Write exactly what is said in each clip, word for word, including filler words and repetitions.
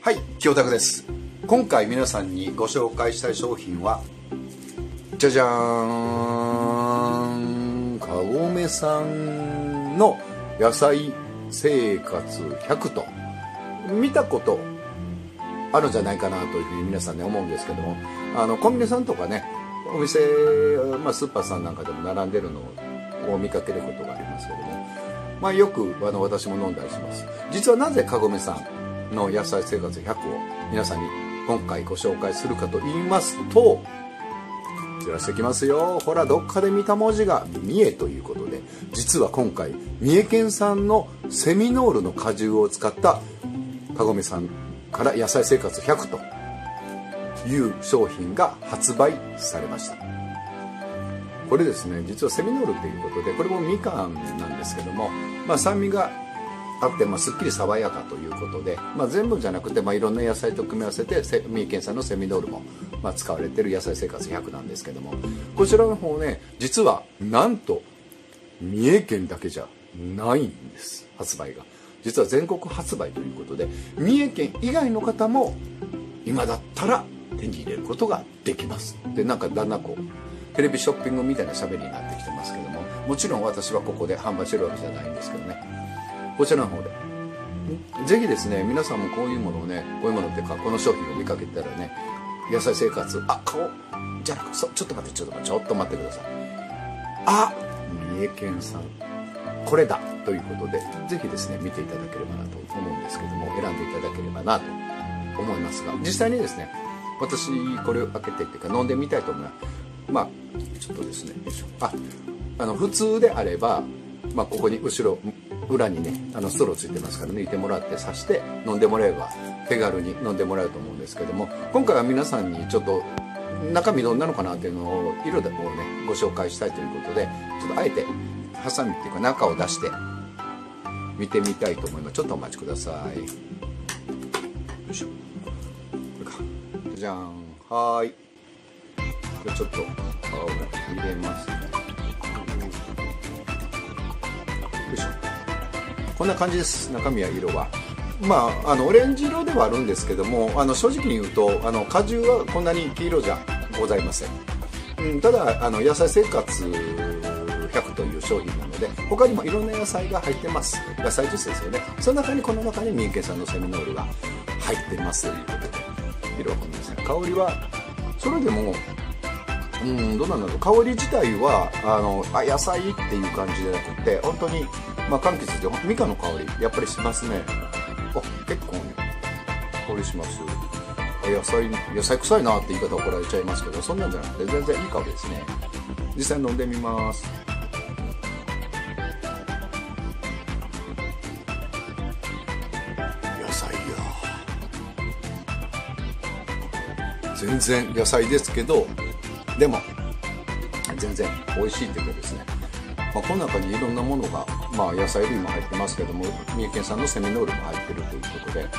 はい、清拓です。今回皆さんにご紹介したい商品はじゃじゃーん、かごめさんの野菜生活ひゃくと見たことあるんじゃないかなというふうに皆さんね思うんですけども、あのコンビニさんとかねお店、まあ、スーパーさんなんかでも並んでるのを見かけることがありますけども、まあ、よくあの私も飲んだりします。実はなぜかごめさんの野菜生活ひゃくを皆さんに今回ご紹介するかと言いますと、ずらしてきますよ。ほら、どっかで見た文字が三重ということで、実は今回三重県産のセミノールの果汁を使ったかごめさんから野菜生活ひゃくという商品が発売されました。これですね、実はセミノールということで、これもみかんなんですけども、まあ、酸味があって、まあ、すっきり爽やかということで、まあ、全部じゃなくて、まあ、いろんな野菜と組み合わせて三重県産のセミノールも、まあ、使われている野菜生活ひゃくなんですけども、こちらの方ね、実はなんと三重県だけじゃないんです、発売が。実は全国発売ということで、三重県以外の方も今だったら手に入れることができます。で、なんかだんだんこうテレビショッピングみたいな喋りになってきてますけども、もちろん私はここで販売してるわけじゃないんですけどね、こちらの方でぜひですね、皆さんもこういうものをね、こういうものっていうかこの商品を見かけたらね、野菜生活、あ、顔じゃなくて、ちょっと待ってちょっと待ってちょっと待ってください、あ、三重県産これだということで、ぜひですね見ていただければなと思うんですけども、選んでいただければなと思いますが、実際にですね、私これを開けてっていうか飲んでみたいと思います。まあちょっとですね、あ、あの普通であれば、まあ、ここに後ろ裏にね、あのストローついてますから抜いてもらって刺して飲んでもらえば手軽に飲んでもらえると思うんですけども、今回は皆さんにちょっと中身どんなのかなっていうのを色でこうねご紹介したいということで、ちょっとあえてハサミっていうか中を出して見てみたいと思います。ちょっとお待ちください。よいしょ、これか、じゃん、はーい、ちょっと顔を入れますね。よいしょ、こんな感じです。中身や色はまあ、あのオレンジ色ではあるんですけども、あの正直に言うとあの果汁はこんなに黄色じゃございません、うん、ただあの野菜生活ひゃくという商品なので、他にもいろんな野菜が入ってます。野菜ジュースですよね。その中にこの中に三重県産のセミノールが入ってますということで、色はこんなですね。香りはそれでもうん、どうなんだろう。香り自体はあのあ野菜っていう感じじゃなくて、本当に、まあ、柑橘でみかんの香りやっぱりしますね。あ、結構ね香りします。あ、野菜野菜臭いなって言い方怒られちゃいますけど、そんなんじゃなくて全然いい香りですね。実際飲んでみます。野菜や全然野菜ですけど、でも全然美味しいというかですね、まあ、この中にいろんなものが、まあ、野菜類も入ってますけども、三重県産のセミノールも入ってるということで、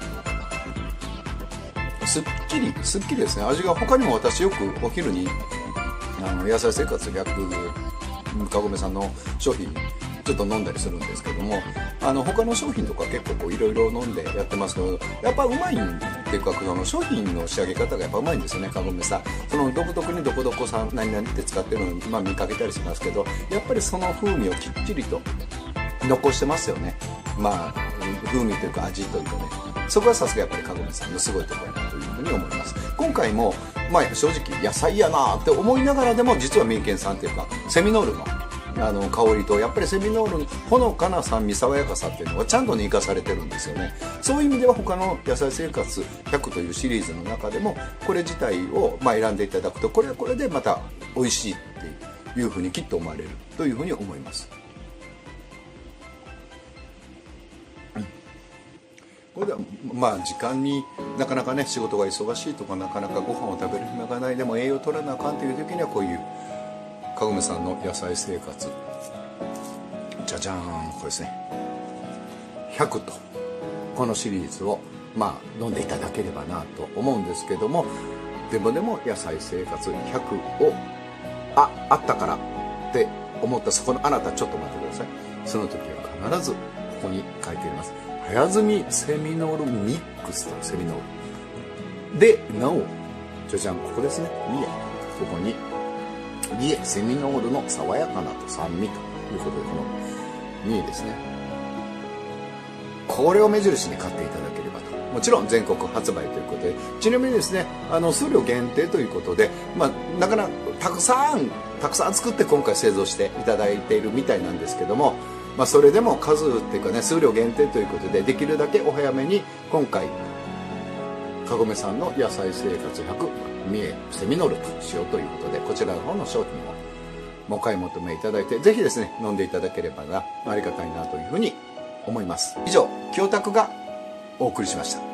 すっきりすっきりですね。味が他にも私よくお昼にあの野菜生活ひゃくかごめさんの商品ちょっと飲んだりするんですけども、あの他の商品とか結構いろいろ飲んでやってますけど、やっぱうまいっていうか、その商品の仕上げ方がやっぱうまいんですよね、かごめさん。その独特にどこどこさん何々って使ってるのを、まあ、見かけたりしますけど、やっぱりその風味をきっちりと残してますよね。まあ風味というか味というかね、そこはさすがやっぱりかごめさんのすごいところだなというふうに思います。今回も、まあ、正直野菜やなって思いながらでも、実は三重県産っていうかセミノールのあの香りと、やっぱりセミノールのほのかな酸味爽やかさっていうのがちゃんとね生かされてるんですよね。そういう意味では他の野菜生活ひゃくというシリーズの中でもこれ自体をまあ選んでいただくと、これはこれでまた美味しいっていうふうにきっと思われるというふうに思います。これではまあ時間になかなかね仕事が忙しいとか、なかなかご飯を食べる暇がない、でも栄養取らなあかんという時にはこういうかごめさんの野菜生活、じゃじゃーん、これですね、ひゃくとこのシリーズをまあ飲んでいただければなと思うんですけども、でもでも野菜生活ひゃくをああったからって思ったそこのあなた、ちょっと待ってください。その時は必ずこに書いてあります。早摘みセミノールミックスとセミノールで、なおじゃじゃん、ここですね、リエ、ここにリエセミノールの爽やかなと酸味ということで、このにですね、これを目印に買っていただければと。もちろん全国発売ということで、ちなみにですね、あの数量限定ということで、まあ、なかなかたくさんたくさん作って今回製造していただいているみたいなんですけども、まあ、それでも数っていうかね、数量限定ということで、できるだけお早めに今回かごめさんの野菜生活ひゃく三重セミノールとしようということで、こちらの方の商品をお買い求めいただいて、ぜひですね飲んでいただければな、ありがたいなというふうに思います。以上、清拓がお送りしました。